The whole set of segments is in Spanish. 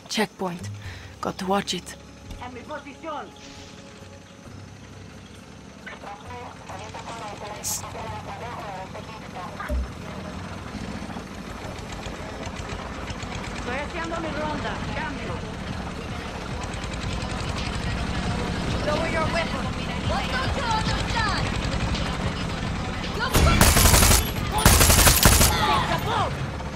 Checkpoint. Got to watch it. En mi posición. Estoy haciendo mi ronda. Cambio. Lower your weapon. Let's go to the other side. Look. Take the boat.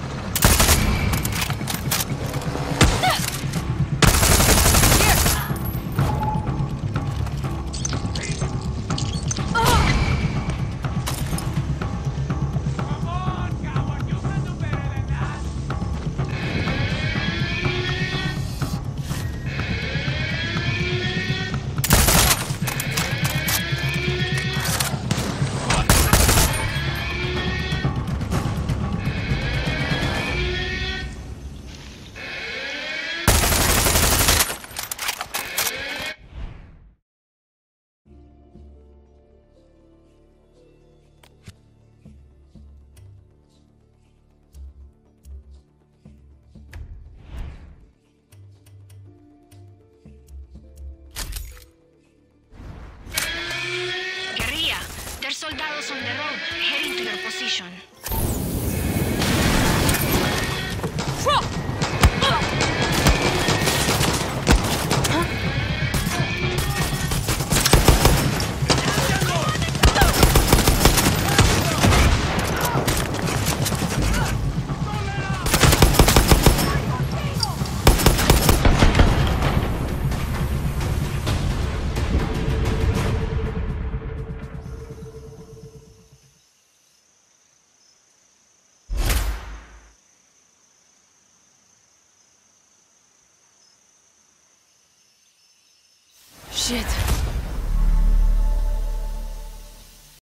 Soldados on the road, heading to their position. Shit.